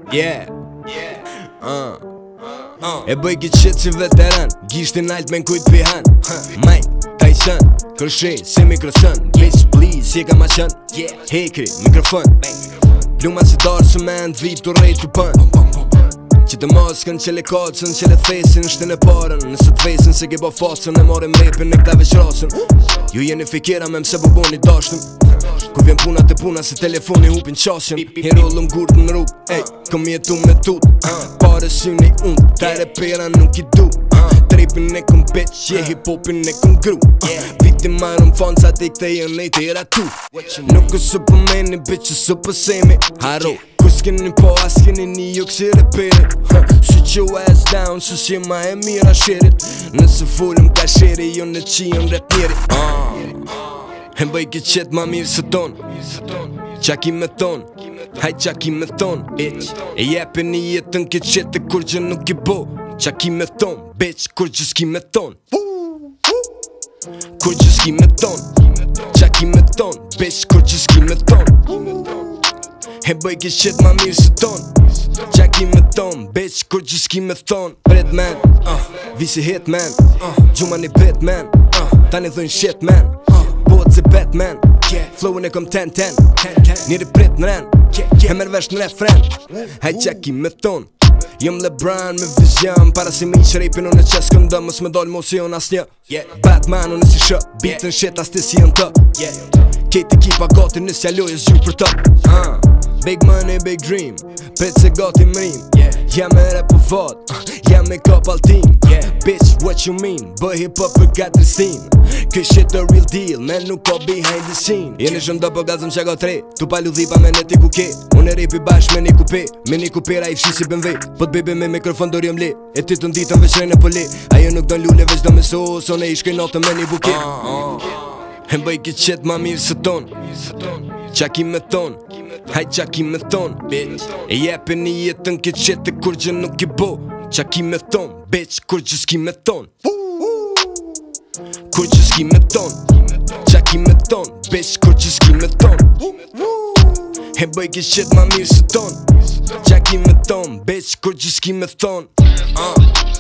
Yeah. E bëj këtë shit si veteran, gishtin alt me n'kujt pihan. Mike Tyson, kërshej si mikrosën. Bitch please, si e ka ma qën. Hekri, mikrofon. Pluma si darë së men, vip të rejt të pën. Që të moskën, që le kacën, që le thesin, shtën e parën. Nëse të fesin, se ke bo fasën, e marim repin e këta veqrasën. Ju jeni fikira me mse buboni dashtën. Kur vjen puna të puna, se telefoni hupin qasjen. I rollëm gurt në rrug, ej, kom jetu me tut. Pare syni unë, taj repera nuk i du. Tripin e kom bitch, je hip-hopin e kom gru. Viti marrëm fansat i këte jën e tira tu. Nuk o su për meni, bitch, o su për semi. Haro, ku s'keni po, as keni një jo kësi reperi. Sit your ass down, su si ma e mira shirit. Nëse fullëm ka shiri, jo në qion rap njeri. E bëj këtë qet ma mirë së ton. Qa ki me ton, haj qa ki me ton. E jepe një jetën këtë qet e kur gjë nuk i bo. Qa ki me ton, bitch, kur gjë s'ki me ton. Kur gjë s'ki me ton, qa ki me ton, bitch, kur gjë s'ki me ton. E bëj këtë qet ma mirë së ton. Qa ki me ton, bitch, kur gjë s'ki me ton. Bret man, visi hit man, gjuma një bit man. Tani dhojnë shit man, botë si Batman. Flowin e kom 10-10, njëri prit në ren. E merë vesh në refren, haj qa ki me ton. Jëm LeBron me vizion, para si mi që rejpin unë e qes këndëm. Mës me dollë mos jon as një Batman unë si shë, bitën shit as ti si jën të. Kejt ekipa gati nësja lojës gjuj për të. Big money, big dream, pet se gati mrim. Jam e rap për vod, jam e kop all team. Bitch, what you mean, bëj hip-hop për gatri sin. Kë shit the real deal, man nuk po behind the scene. Jeni shumë do po gazëm që ga tre, tu palu dhipa me neti ku ke. Unë e repi bash me një kupe, me një kupera i fshi si BMW. Po t'bebe me mikrofon do rjom le, e ti të nditën veçrejnë e po le. Ajo nuk do lule veç do me sos, one i shkej natën me një buke. E bëj këtë qet ma mirë së ton. Qa ki me ton, haj qa ki me ton. E jepe një jetën këtë qet e kur gjë nuk i bo. Qa ki me ton, bitch, kur gjë s'ki me ton. Kur gjë s'ki me ton, qa ki me ton, bitch, kur gjë s'ki me ton. E bëj këtë qet ma mirë së ton. Qa ki me ton, bitch, kur gjë s'ki me ton.